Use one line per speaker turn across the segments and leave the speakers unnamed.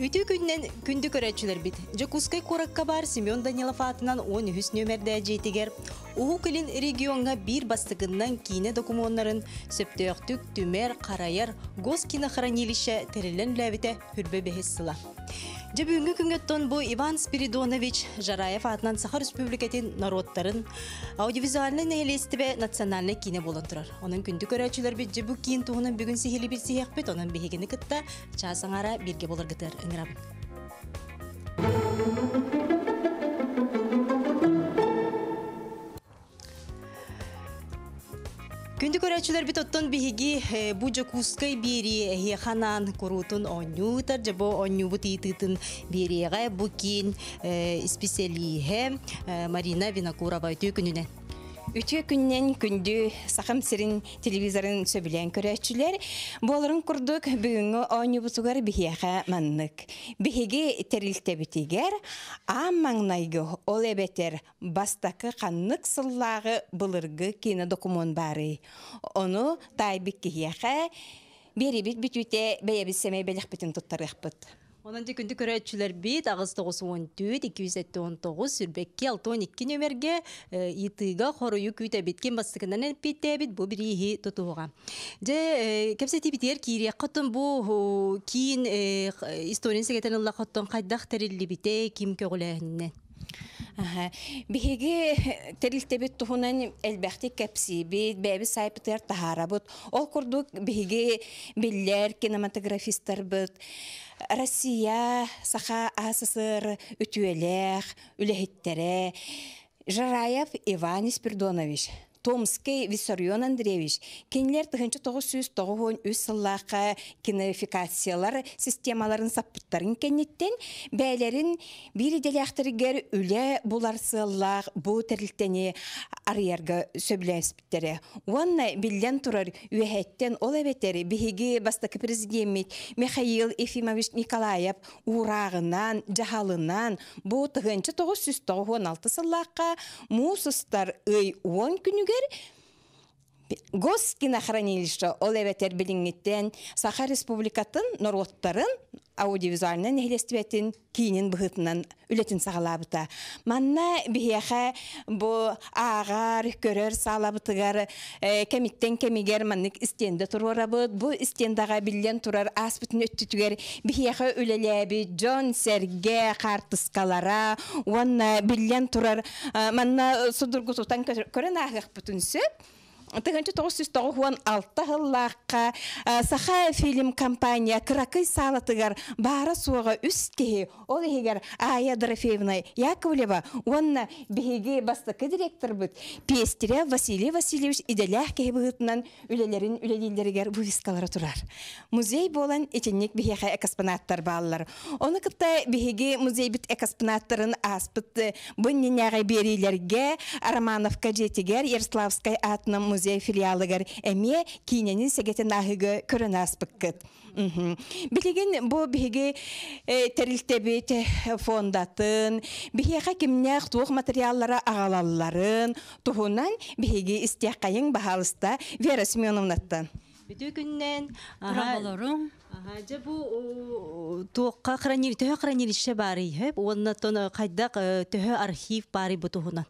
Ütü günden kündü körəçülər bit. Jakutskay korakka bar Semyon Danilov atынан 13 nömərdə jetiger. Uhu kilin regionga bir bastıgından kine dokumonların söptöktük tümer qarayar gos kine хранилище terilen levite hürbe behissila. Бүгінгі күнгеттон bu Иван Спиридонович Жараев атынан Саха Республикатын народтарын аудиовизуальный нәйлестібе национальный кине болын тұрар. Оның күнді көрәчілер бет жебу кейін туғынан бүгін сихили бір сихек бет, оның бігені кітті часаңара бірге болыр гітер үңірабын. Күнді көрәчілер бит оттон биһиги бу Жакутскай бири ханан курутун оннютар жабо онню бутитытын бирига бу кин специалиhe Марина Винокурова төкүнүнөн.
Үтө күннен күндү сахам сирин телевизорын сөбүлен көрөчүлөр болорун курдук бүгүнгү оннубутугар бихиха маннык. Бихиги терилтебитигер аммаңнайгы ол эбетер бастакы каннык сыллагы былыргы кино документ бары. Ону тайбик кихиха берибит бүтүтэ бейебисемей белихбитин туттарыхпыт.
Онанды күнді көрәтшілер бет, ағыз 914-219 сүрбекке 612 нөмерге етіға қорыю күйті беткен бастықынан әніпетті әбет бұл бір ехе тұтуға. Кәпсеті бітер кейірек қыттың бұл кейін историян сәгетін ұлла қыттың қайдақ тәрілі біте кем көгіләңінен?
Биһиги терилтебит тухунан элбәхти кәпси бит бәби сайпытыр тахара бут. Ол курдук биһиги биллер кинематографисттар бит. Россия саха АССР үтүеләх, үләһиттере. Жараев Иван Спиридонович, Томский Виссарион Андреевич, кенлер 1993 сыллаqa кинофикациялар системаларын саппыттарын кеннеттен, бәйлерин бириделяқтыргер үле буларсыллақ бұ тәрілттені арыярға сөбіләспіттері. Онна білден тұрар үйәттен ол әбеттері бігі бастақы президент Михаил Ефимович Николаев урағынан, жағалынан бұ 1996 сыллаqa мұсыстар үй 10 күнігі Госкинохранилище олеветер билингиттен Саха Республикатын народтарын аудиовизуальный нехилестибетін кейінен бұғытынан үлетін сағалабыта. Манна бігеға бұ ағар, көрер сағалабытығар кәмиттен кәмигер маннык істенді тұруара бұд. Бұ істендаға білден тұрар аспытын өттітігер бігеға үлеләбі Джон Серге қартысқалара онна білден тұрар манна судырғы тұтан көрін ағық бұтын сөп. 1996 жыллаққа Саха фильм компания Кракый салатыгар бара суға үсті ол егер Ая Дорофеевна Яковлева онна бігеге бастықы директор бұд Пестеря Василий Васильевич иделях кей бұғытынан үлелерін үлелейлергер бұвискалары тұрар. Музей болан етеннек бігеға экспонаттар балылар. Оны кіпті бігеге музей біт экспонаттарын аспыт бұнненеғай берейлерге Романовка жетігер Ярославскай атының музей филиалыгар әме кейненін сәгетін ағығы көрін аспыққыт. Білеген бұл бігі тәрілтебет фондатын, бігі кемнәқ туық материаллары ағалаларын, тұғынан бігі істеқайын бағалыста Вера Семеновнаттан.
Бүті күннен
Ұрағаларым.
Бұл туыққа хранилище бары, оннаттан қайдақ түхі архив бары бұтығынан.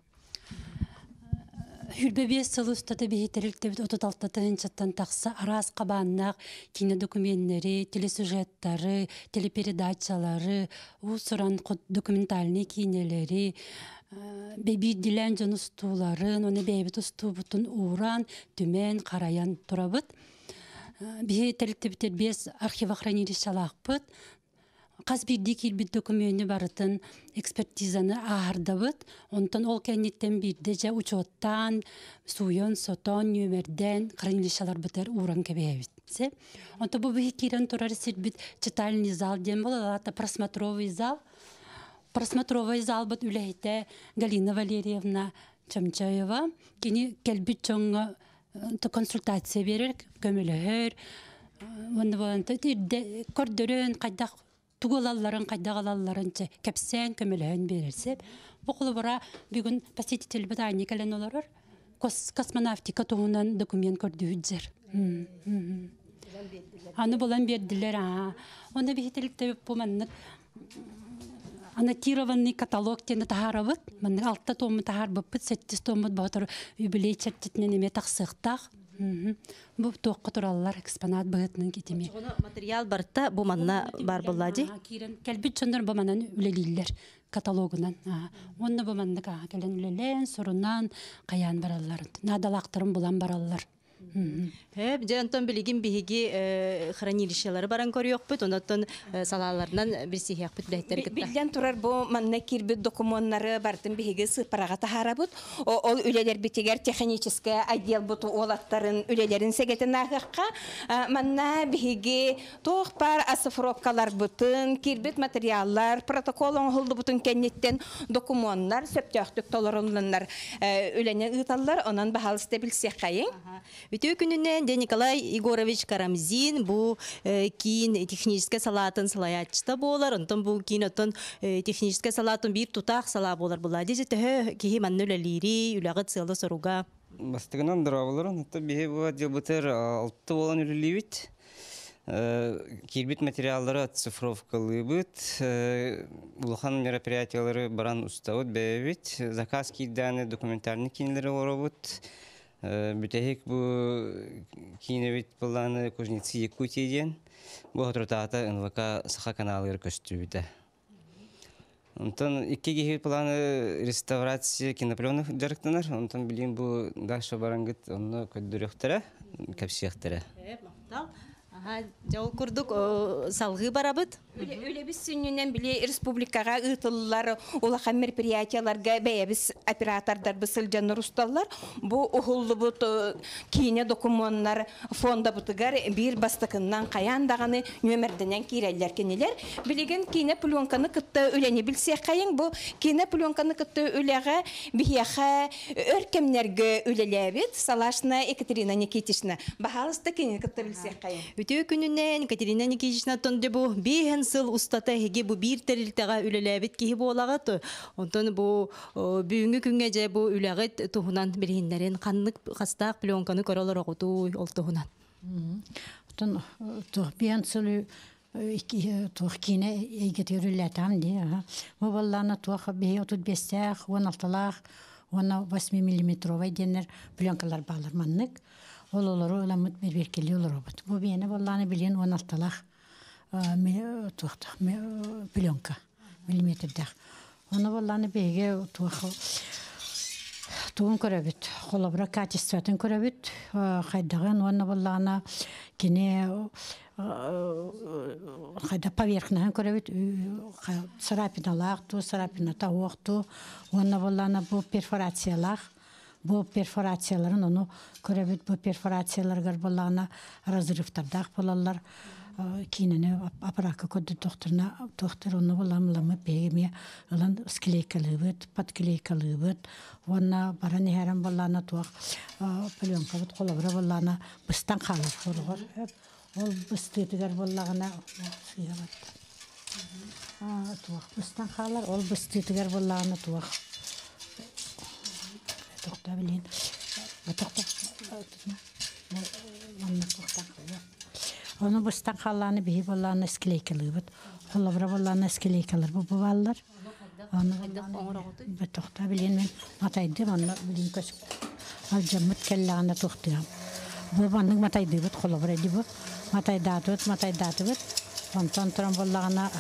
Хүрбебес сылыстаты бейтеріліктебіт 36-тын чаттан тақса арас қабаннақ кино документтері, телесюжеттары, телепередачалары, ұсыран документальный кинелері, бейбі дилен жон ұстуларын, оны бейбіт ұстубытын уран, түмен, қараян тұрабыт. Бейтеріліктебітер бес архивохранилищалақ бұт. Қаз бірді келбіт документі барытын экспертизаны ағардабыт. Онтан ол кәнеттен бірді жа учоттан, суйон, сотон, нөмерден, хранилищалар бұтар уран кәбейбіт. Онта бұл бұхи керен тұрары сірбіт читальный зал ден бұл, алата просмотровый зал. Просмотровый зал бұт үләйті Галина Валерьевна Чамчаева. Кені кәлбіт чоңға консультация берер, көмілігір. Көрдірін қайдақ туғалаларын, қайдағалаларын кәпсен көмілігін берерсеп. Бұқылы бұра бүгін посетитель бұд айне кәлен оларыр. Космонавтика туғынан документ көрді үдзер. Аны болан бердилер. Оны бихителикте бу маннык аннотированный каталог тени тахарабыт. Маннык 6 томы тахарбыппыт, 7 томы батыр юбилей чертитинен эме тахсыктак. Бу тоққа тураллар экспонат быгытнын кетеме.
Материал барта бу манна бар буллади.
Кирен келбит чондар бу манан үлелилер каталогунан. Онны бу манны келен үлелен сорунан каян бараллар. Надалактырым булан бараллар.
Хеп, жантон билигин биһиги хранилищелары баран көрүөкпүт, онотон салаларынан бир сихиякпыт бэхтери кытта.
Билден турар бу манна кирбит документтары бартын биһиги сыпарага тахарабыт. Ол үлелер битигер техническое отдел буту олаттарын үлелерин сегетен ахыкка манна биһиги тохпар оцифровкалар бутын, кирбит материаллар, протоколон холду бутун кеннеттен документтар, сөптөктүк толорунланнар үлене ыталлар, онан бахал стабилсек кайын.
Бүтү күнүнен Николай Егорович Карамзин бу кийин технический салатын салаячта болар. Онтон бу кийин отон технический салатын бир тутак сала болар була. Диже тө кихи маннула лири үлагы цылы соруга.
Бастыгынан дырабылар. Онто бихе бу дебутер 6 болан үлелибит. Кирбит материаллары оцифровкалыбыт. Улахан мероприятиялары баран уставыт бэбит. Заказ кийданы документальный кинилери оробыт. Бүтәһик бу кинебит буланы Кузнецы Якутияден бу хатыртата НВК саха каналлары көстүбүтә. Онтон икки гехи планы реставрация кинопленок жарыктанар. Онтон билин бу дальше барангыт онны көддүрөктөрө, кепсиектөрө.
Жол курдук салгы барабыт.
Үле біз сүннен біле республикаға ұтылылар, олақан мероприятияларға бәйебіз оператордар бұсыл жаныр ұсталар. Бұл ұғылы бұт кейіне документтар фонда бұтығар бір бастықыннан қаяндағаны нөмірдінен кейрелер кенелер. Білеген кейіне пленканы күтті үлені білсек қайын, бұл кейіне пленканы күтті үлеға бігеға өркемнерге үлелебет, салашына Екатерина Никитична. Бағалысты кейіне күтті білсек қайын.
Бүтү күнүнен Екатерина Никитична тонды бу бейен сыл устата хеге бу бир терилтага үлелебит кихи болагат. Онтон бу бүгүнгү күнгө же бу үлегет тухунан бириннерин каннык кастак пленканы көрөлөр огуту ол тухунан.
Онтон бейен сыл тух кине егетөрүлөтам ди. Бу балланы тух бей 35-тах, 16-лах, 8 мм денер пленкалар балар маннык. Ололору оламыт берберкели олоробут. Бу бейне балланы билен 16-лах пленка миллиметрдах. Оны балланы бейге туын көрөбүт. Холобра качестватын көрөбүт. Хайдаган оны балланы кине хайда поверхнахын көрөбүт. Сарапиналах, сарапината оқту. Оны балланы бу перфорациялах. Бу перфорацияларын оны көрөбүт. Бу перфорацияларга балланы разрывтардах болалар. Кинене аппаратка көдді доктор оны боламлама бегеме олан склейкалыбыт, подклейкалыбыт. Оны баран хәрәм балланы туак пленка бут колобра балланы быстан қалыр хоргор. Ол быстытыгар баллагына сыябат. Туак быстан қалыр, ол быстытыгар баллагына туак. Токта билен. Токта. Манна токта. Оны быстан қаланы бей боланы склейкалыбыт. Холобра боланы склейкалар бу баллар. Оны токта билен мен матайды манна билен көсүк. Ал жаммыт келлагына токтуям. Бу банның матайды бит холобра ди бу. Матайдатыбыт. Онтон туран боллагына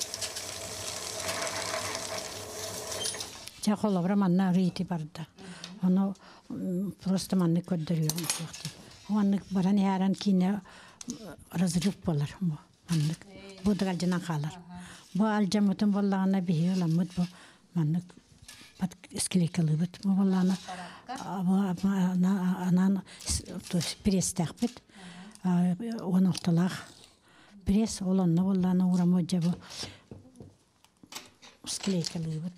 жа холобра манна рейти барды. Оны просто манны көддөрүм токту. Оны баран яран кине разрыв болар бу маннык бу дагальжынан калар бу алжамытын боллагана бии ламыт бу маннык пат склейкалыбыт бу боллагана анан то пресстахбыт 16-лах пресс олонна боллагана урамоджа бу склейкалыбыт.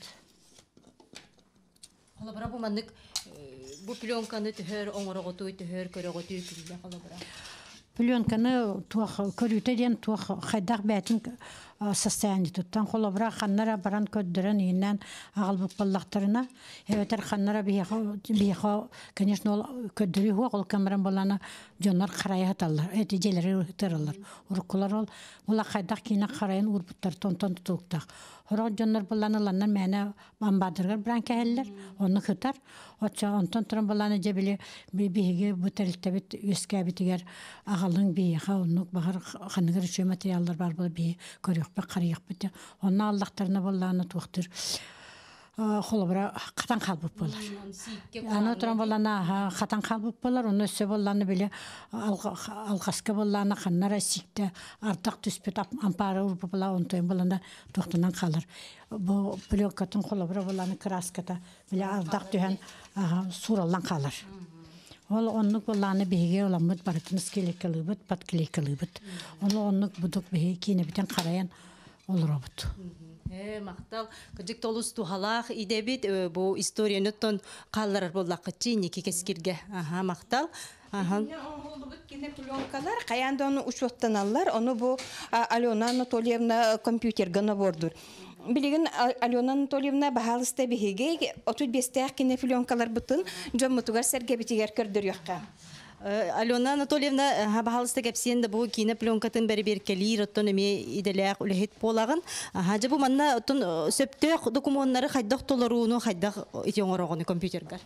Холобра бу маннык бу пленканы төһөр оңороготуй төһөр көрөгөтүй күлдө холобра.
Пленканы туах көрүтеден туах хайдак бәтин состояние туттан холобра ханнара баран көддөрөн ийнен агалбык баллактарына эветер ханнара бияха конечно ол көддөрү хуак ол камеран баланы жоннор карая аталар эти желери тералар урукулар ол була кайдак кийне карайын урбуттар тонтон тутуктак хорог жоннор баланы ланнан мэне бамбадыргар бранкеллер оны хытар отча онтон туран баланы жебили биге бутелтебит үскәбитигер агалың бияха онук багар ханыгыр үчө материалдар бар бул би көрөкпө карыякпыт онна аллахтарына баланы туктыр холобра катан калбып болар. Аны туран балана катан калбып болар, оны өсө баланы биле алгаска баланы ханнара сикте артак түспөт ампары урып бала онтойн баланда токтунан калыр. Бу пленкатын холобра баланы краската биле ардак түһән сураллан калыр. Ол оннук баланы биге оламыт барытын скелекелыбыт, паткелекелыбыт. Ол оннук будук биге кине битен караян олробут.
Мақтал, кыжык толус тухалах идебит бу историяны тон қалларар боллақытчы неке кескерге. Мақтал.
Кинопленкалар каянда оны учеттаналар, оны бу Алена Анатольевна компьютерге набордур. Билеген Алена Анатольевна бахалысты бихиге 35 кинопленкалар бутын жоммутугар сергебитигер көрдөр юкка.
Алена Анатольевна бахалысты кепсенде бу кинопленкатын берберкелир оттон эме иделек үлехет полагын. Хажы бу манна оттон сөптөк документтары хайдак толоруну хайдак итеңорогону компьютергер.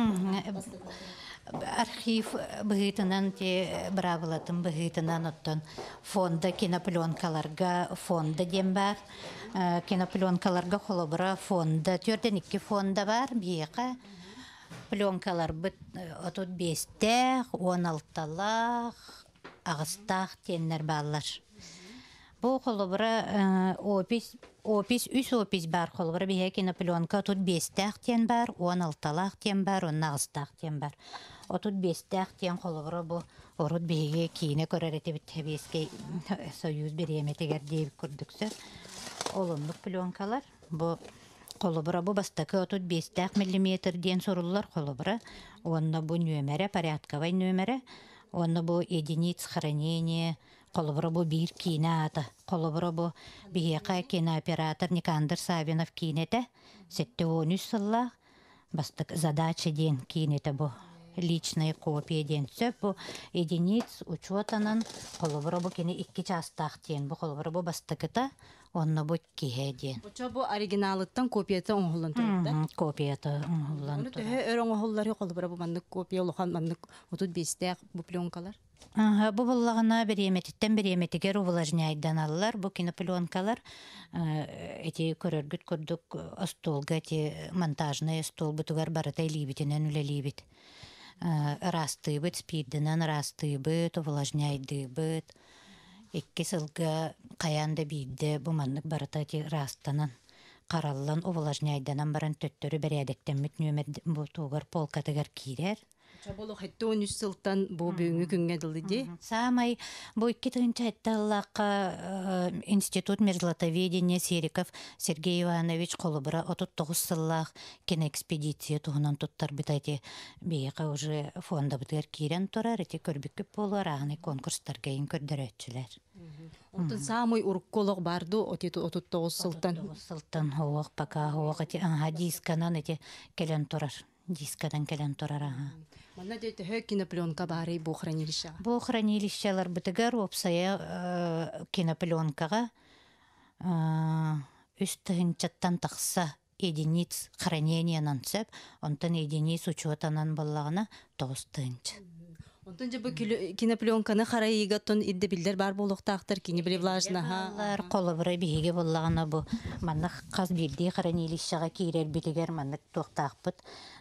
Архив быгытынан те бравылатын быгытынан оттон фонда кинопленкаларга фонда дем бар. Кинопленкаларга холобра фонда төрден 2 фонда бар бияка. Пленкалар бит отут 5-те, 16-лах, агыстах теннер баллар. Бу холобра опис үс опис бар холобра бия кинопленка отут 5-тах тен бар, 16-лах тен бар, 16-тах тен бар. Отут 5-тах тен холобра бу орут биге кийне көрөрөтө битебеске союз береметегер деп көрдүксө. Олымдык пленкалар бу холобра бу бастакы отут 5 мм ден соруллар холобра. Онна бу нөмере, порядковый нөмере. Онна бу единиц хранения. Холобра бу бир кине ата. Холобра бу бияка кинооператор Никандр Савинов кинете. 7-13 сылла. Бастак задача ден кинете бу. Личная копия ден сөп бу единиц учетанан холобра бу кине 2 частах ден. Бу холобра бу бастакыта. Онна бу киһеден.
Оча бу оригиналыттан копияты оңголлан турда.
Копията оңголлан турда.
Өрөң оңголлары калбыра бу мандык копия улухан мандык 35 бу пленкалар.
Бу боллагына береметигер увлажняйдан аллар. Бу кинопленкалар эти көрөргүт көрдүк столга эти монтажный стол бутугар барытай либитинен үлелибит. Растыбыт спирдинен растыбыт увлажняйдыбыт. 2 сылга каянда бийде бу маннык барыта ти растанан караллан увлажняйданан баран төттөрү бередектеммит нөмер бу тугар полкатыгар кирер.
Чаболу хетто 13 сылтан бу бүгүнгү күнгө дылды.
Самай бу 2 тыгынча этталлакка институт межлотоведения Сериков Сергей Иванович колубра 39 сыллах киноэкспедиция тугунан туттар битати бияка уже фонда битер кирен турар эти көрбүккүп болор аны конкурстарга ин көрдөрөчүлөр.
Онтон самый урукколог барды 39 сылтан.
Сылтан хоок пока хоок эти дисканан эти келен турар. Дискадан келен турар.
Манна дөйті кинопленка бары бу хранилище.
Бу хранилищелар бітігер опсая кинопленкаға үстігінчаттан тақса единиц хранениянан сөп, онтан единиц учетанан болағына 9-тынч.
Онтан же бу кинопленканы харайыгаттон идде билдер бар болуқтақтыр, кини біле влажына.
Қолыбыры бейге болағына бу маннық қаз билді хранилищеға кейрер бітігер маннық тоқтақпыт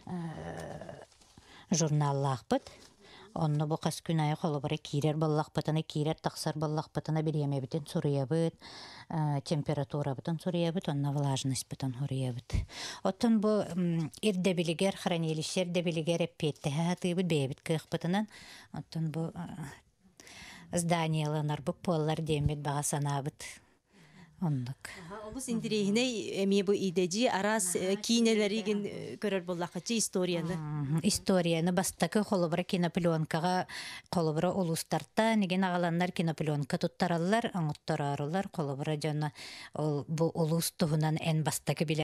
журналлақпыт. Онны бу қас күн ая қолыбыры кейрер боллақпытына, кейрер тақсар боллақпытына біреме бітін сұруябыт, температура бітін сұруябыт, онна влажность бітін сұруябыт. Оттын бу ирде білігер, хранилищер де білігер әппетті хатыбыт бейбіт күйіқпытынан. Оттын бу зданияланар бұк поллар демет баға санабыт. оннук.
Олус индирехине эми бу идеji арас кинелеригин көрөр боллакчы историяны.
Историяны бастакы холобра кинопленкага холобра улустарта неген агаланнар кинопленка туттараллар, аңыттарарлар холобра жана бу улус туһунан эн бастакы биле.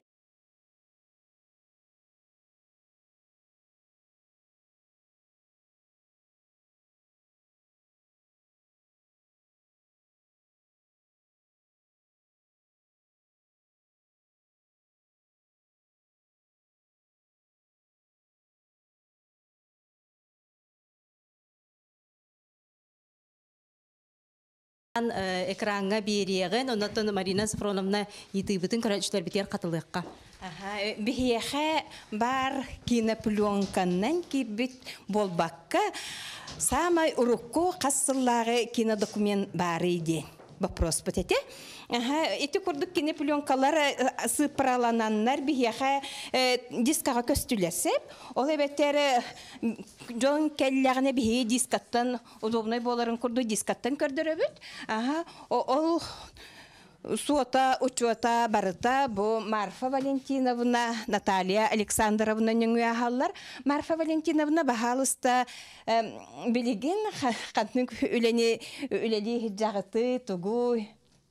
Экранга бериеген, оннотон Марина Сафроновна итыбытын көрөчтөр битер катылыкка.
Бихеха бар кинопленканнан кибит болбакка самай урукко кассыллары кинодокумент бар иди. Вопрос потете. Эти курдук кинопленкалар сыпыралананнар бихеха дискага көстүлесеп, ол эбеттер жон келлягына бихе дискаттан удобный боларын курду дискаттан көрдөрөбүт. Ол суота, учета, барыта, бу Марфа Валентиновна, Наталья Александровна нюнгуяхаллар. Марфа Валентиновна бахалыста билигин кантын үлени хиджагыты, тугуй.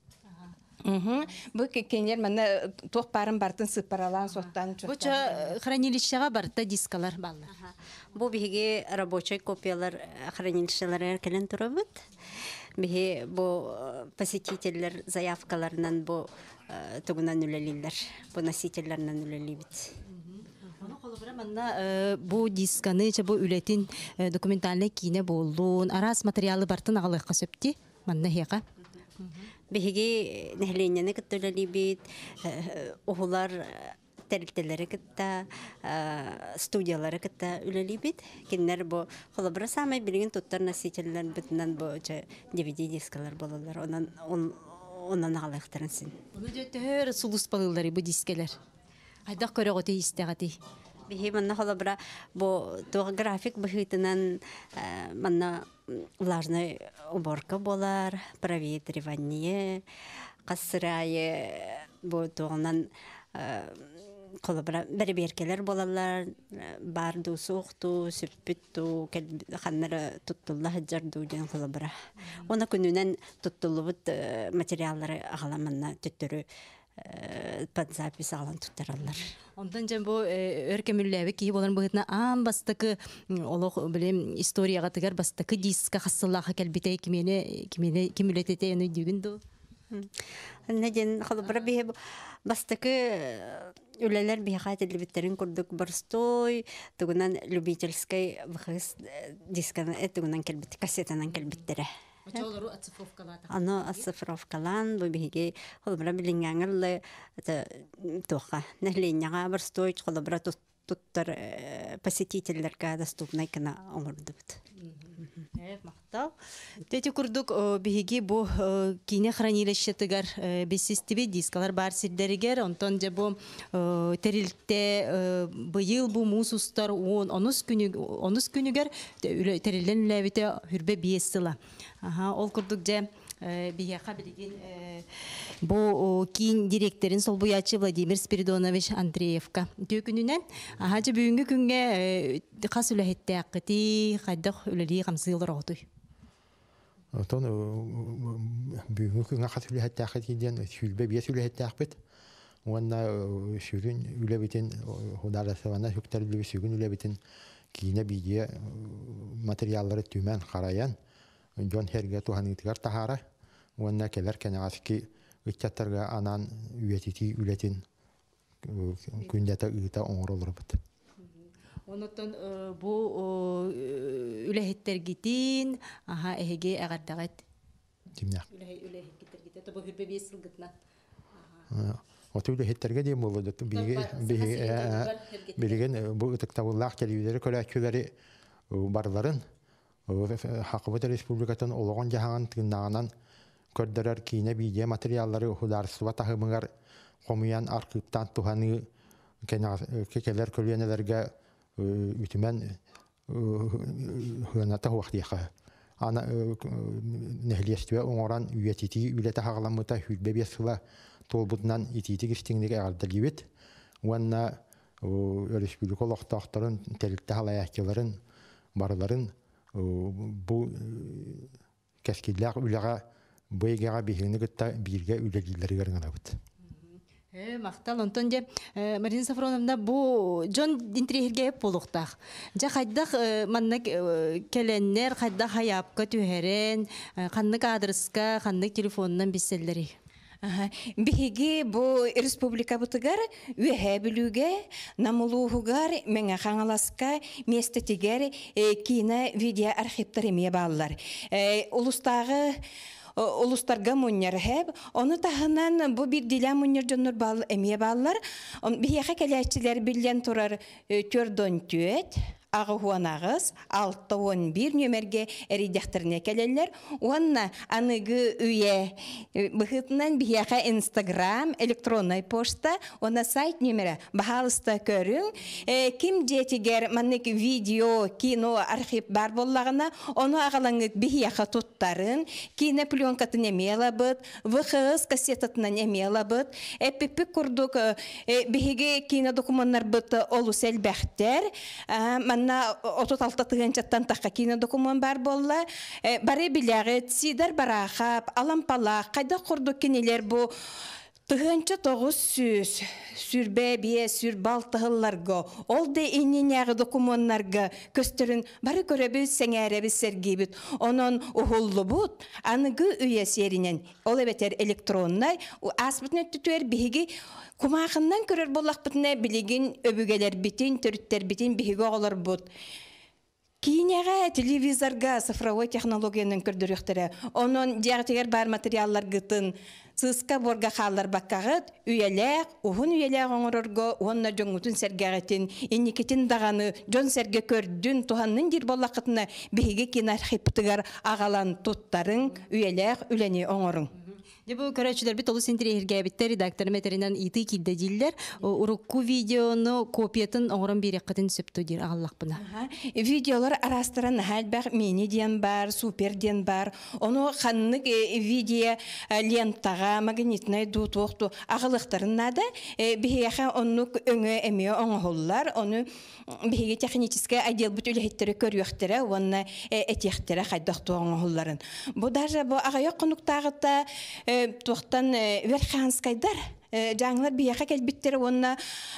Бу кенер мана тоқ барын бартын сыпаралан соттан чоқтан.
Бу хранилищега барта дискалар баллар.
Бу биге рабочий копиялар хранилищелер келен турабыт. Биге бу посетительлер заявкаларынан бу тугунан үлелилер. Бу носительлернан үлелибит.
Аны холобра манна бу дисканы бу үлетин документальный кине болдун, арас материалы бартын агалыкка сөпти. Манна хека.
Биге нехленяны кыттөлелибит, ухулар терилтелери кытта, студиялары кытта үлелибит. Киннер бу холобра самай билген туттар носительлер битнан бу DVD дискалар болалар. Онан агалыктарын син.
Уну дөтөр сулус балылары бу дискелер. Айдак көрөгөтө истегати.
Биге манна холобра бу график быхытынан манна влажная уборка болар, проветривание, касырайы бу тугунан холобра берберкелер болалар, барду сукту, сүппүтту, ханнары туттулла хаджарду ден холобра. Она күнүнен туттулубут материаллары агаламанна төттөрү под запись алан туттаралар.
Ондан жан бу өркөмүлләбе ки боларын быгытна ан бастыкы олог билем историяга тигер бастыкы диска хассыллага келбите кимүлетете эне дүгүндү.
Неден холобра бие бастыкы үлелер бихатели биттерин курдук барстой, тугунан любительской бахыс дисканы тугунан келбит кассетанан келбиттере. Ано оцифровкалан бу биге холобра билингәңгәлле тоха нәһленяга барстой холобра туттар посетительләргә доступный кына оңордубут.
Мактал. Тети курдук биге бу кине хранилище тигер бесистиби дискалар бар сиддеригер, онтон же бу терилте быйыл бу мусустар 10 күнүгер терилден лебите хүрбе биесила. Ол курдук же биге хабилген бу кин директорин Солбуячы Владимир Спиридонович Андреевка. Төкүнүнен же бүгүнгү күнгө кас үлехетте акыти кайдак үлели камсылар отуй.
Отон бүгүнгү күнгө кас үлехетте акыти ден сүлбе биес үлехетте акпыт. Уанна сүрүн үлебитин хударасына хүктөр билби сүгүн үлебитин кине биге материаллары түмөн караян. Жон херге туханытыгар тахара. Уанна келер кенегаски үтчаттарга анан үйетити үлетин күндәтә ыта оңролырбыт.
Онотон бу үлехеттер гитин, эһеге агардагат.
Тимнәк.
Үлехеттер гитә, то бу хүрбе бесилгытна.
Оты үлехеттерге дем болду. Билеген бу тактабуллах телевизоры көрәкчүләре барларын Хакыбыт республикатын олоғын жаған тыгыннағынан көрдірер кейіне бейде материаллары хударсыва тахымығар қомиян арқыптан туханы кекелер көленелерге үтімен хыната хуақтияқа. ана нехлестүе оңоран үйетити үлете хагаламыта хүлбе бесыла толбутнан итити кистиңдеге ардалибет. Уанна республика лохтахтарын телитте халаякчыларын барларын бу кескиллак үлага быйгага бихини гытта бирге үлелилери гыргынабыт.
Мақтал онтон де Марина Сафроновна бу жон интригерге болуктак. Жа кайдак маннык келеннер кайда хаяпка түһәрен, каннык адреска, каннык телефоннан бисселлери.
Биһиги бу республика бутыгар үһә билүгә намулуһугар меңә хаңаласка местетигәр кино видео архивтары мия баллар. Улустарга муннер хэб, оны тахынан бу бир дилә муннер жоннор бал эмие баллар. Биһәкә кәләчиләр билен турар төрдөн түет. Ағуанағыз 6-11 нөмерге әридяқтырына кәлелер. Онна аныгы үйе бұхытынан бияқа Инстаграм, электронной почта, онна сайт нөмері бағалыста көрің. Ким жетігер маннык видео, кино, архив бар боллағына, оны ағалаңык бияқа тұттарын, кино пленкатын емела бұд, вғыз кассетатынан емела бұд, әппіппік күрдік бігеге кино документар бұд олу сәлбәқтер, на ототалта тыгынчаттан таққа кино документ бар болла. Бары билягы, сидар барахап, алампалақ, қайда құрды кенелер бу тыгынча 900 сүрбе бие сүрбал тығылларга, ол да инненяғы документларга көстерін бары көребіз, сәңәребіз сәргейбіт. Онын ұғылы бұд, аныгы үйе серінен, ол әбетер электроннай, асбытын өттітуер бігі Кумақыннан көрер болақ бітіне білеген өбігелер бітін, түріттер бітін бігі оғылар бұд. Кейінеға телевизорға цифровой технологияның көрдіріқтірі. Оның диағытығар бар материаллар ғытын, сысқа борға қалар баққағыт, үйеләқ, ұғын үйеләқ оңырырға, онына жоңғытын сәргәғетін, енекетін дағаны, жон сәрге көрдін, туғанның дир болақытына бігі кенар хиптығар ағалан тұттарын, үйеләқ, үләне оңырың.
Дебу көрәчүләр бит олус интерьерге биттер редактор метеринен иты килде диллер. Урукку видеоны копиятын оңрон береккатын сөптү дир агаллакпына.
Видеолар арастыран хәлбәк мини ден бар, супер ден бар. Оны ханнык видео лентага магнитный дутукту агалыктарына да бияха онны өңө эме оңголлар. Оны бияге технический отдел бүтүлһеттери көрүктөрө, онна этехтери хайдакту оңголларын. Бу даже бу агаяк конуктагыта туқтан верханскайдар жаңлар бияқа кәлбіттері онына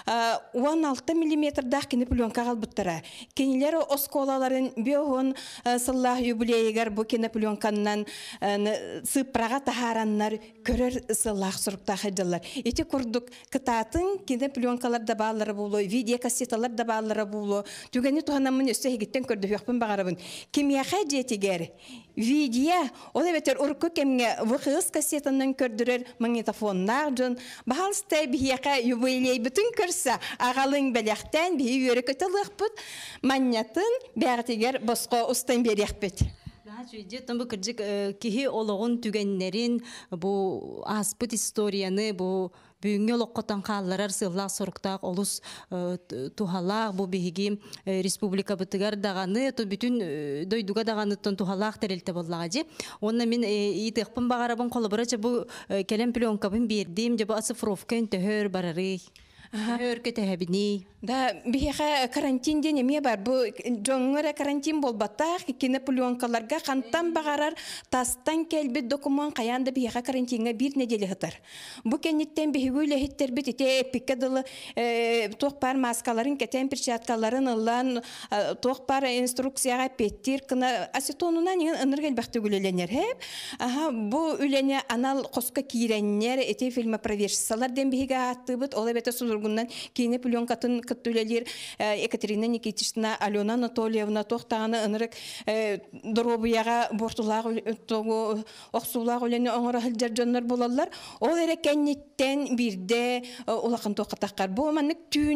16 мм дақ кені пленка қалбыттыра. Кенелері осколаларын беуін сыллах юбилейгер бұл кені пленканнан сыпраға тахараннар көрер сыллах сұрықта қайдалар. Еті күрдік кытатын кені пленкалар да бағалары болу, видео кассеталар да бағалары болу. Түгені туғанамын өсті егеттен көрді өкпін бағарабын. Кемияқа жетігер видео, ол әбетер ұрқы кемге вғыз кассетаннан көрдірер магнитофоннар жын Бахалстай бияқа юбилей бүтін көрсі, ағалың бәліқтен бейі өрі көтілік бұд, маннятын бәғатегер босқа ұстан берек бұд.
Жүйдеттен бұл кірдік кеге олығын түгенлерін, бұл аспыт историяны, бұл бүгінге лоққотан қалларар сыллақ сұрықтақ олыс тухалақ, бұл бейгі республика бұтығар дағаны, бүтін дойдуға дағаныттан тухалақ тәрелті боллаға же. Онна мен етіқпін бағарабын қолыбыра бұл кәлем пленкабын бердім, бұл ацифровкан төхөр барары. Өрке тәһәбини.
Да бияха карантинде неме бар. Бу жоңгыра карантин болбаттах кине пленкаларга кантан багарар тастан келбит документ каянда бияха карантинга бир неделе хытар. Бу кеннеттен бигүле хиттер бит ите пикадылы токпар маскаларын кетен перчаткаларын аллан токпар инструкцияга петтир кына асетонунан ыныргел бактыгүлеленер хеп. Бу үлене анал коска киреннер ите фильма проверсалар ден бига аттыбыт ол бете сузургуннан кине пленкатын кыттүлелер Екатерина Никитична, Алена Анатольевна тохтаны ынырык дробияга бортулаг оксулаг өлене оңора хилдер жоннор болалар. Ол эре кеннеттен бирде улакын токатаккар. Бу маннык түйнүк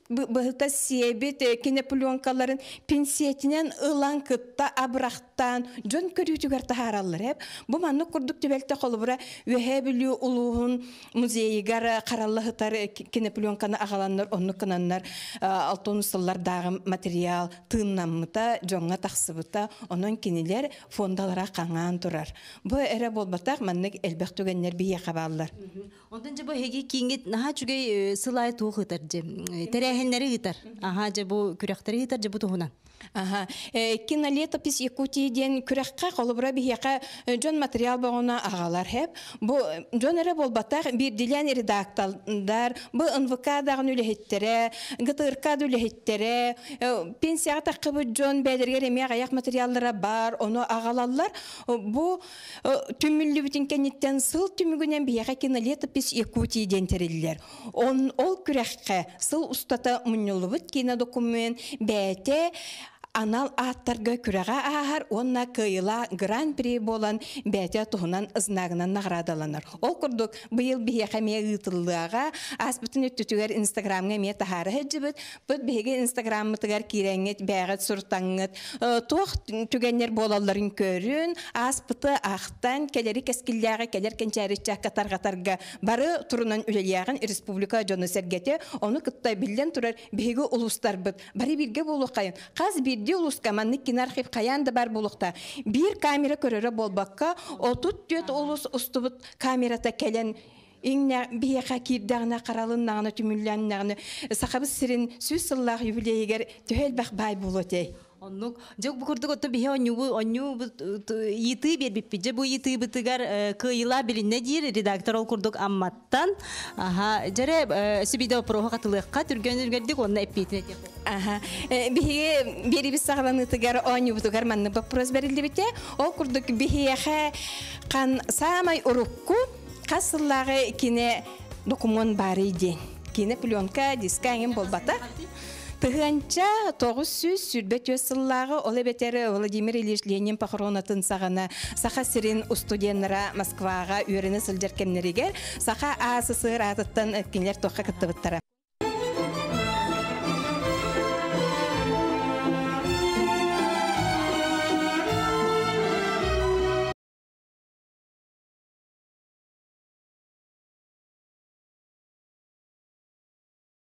быһыта себит кинопленкаларын пенсиятинен ылан кытта абрахтан жон көрүтүгөр тахараллар эп. Бу манны курдук төбелте холбура үһэ билүү улуун музейгар караллыгытар кинопленканы агаланнар, онну кынаннар алтын сыллар дагы материал тыыннаммыта жоңга таксыбыта онон кинилер фондалара каңаан турар. Бу эре болбатак маннык элбек түгеннер бие кабаллар.
Ондан же бу хеги кингит наха чугай сылай туухытар же терехеннери гытар. Аха же бу күрәктери гытар же бу туһунан.
Ага. Кинолетопись Якутияден күрәккә колыбыра бияка жон материал багына агалар хеп. Бу жон эре болбатак бир дилән редакторлар, бу НВК дагы үлехеттере, ГТРК үлехеттере, пенсия такыбы жон бәдергә реме аяк материаллары бар, оны агалалар. Бу түмүллү бүтүн кенеттен сыл түмүгүнен бияка кинолетопись Якутияден терелләр. Ол күрәккә сыл устата муньулубут кинодокумент бәте анал аттарга күрәгә ахар онна кыйла гран-при болан бәтә туһунан ызнагынан наградаланыр. Ол курдук быел бие хәмия гытыллыга аспытын өттүгәр Инстаграмга ме тахары һәҗибет, бит беге Инстаграмны тигәр кирәңгет бәгат суртаңгыт. Тух түгәннәр болалларын көрүн, аспыты ахтан келери кескилләгә келер кенчәричә катарга бары турунан үләлягын республика җаны сәргәте, оны кыттай билдән турар беге улустар бит. Бары бирге булукайын. Каз Дилус командник кинархив каянда бар булукта. Бир камера көрөрө болбакка, 34 улус устубут камерата келен Иңне бияка кирдагына каралыннагына түмүлләннагына сахабы сирин сүз сыллах юбилейгер төһелбәк бай булотэй.
Оннук жок бу курдук отто бие онню йыты бербиппи. Же бу йыты бытыгар кыйла билинне дир редактор ол курдук амматтан. Аха, жаре сибидо прого катылыкка түргөнүргөрдүк онна эппитине деп.
Аха. Бие берибис сагыланыгар онню бутугар манны вопрос берилди бите. Ол курдук бияха кан самай урукку касыллагы кине документ бар иде. Кине пленка дискаген болбата. Тыганча 900 сүрбет өсыллағы олы бетері Владимир Ильич Ленин похоронатын сағана саха сирин студенттара Москваға үйрені сылжаркемнерігер саха асы сыр атыттан өткенлер тоққа кыттыбыттара.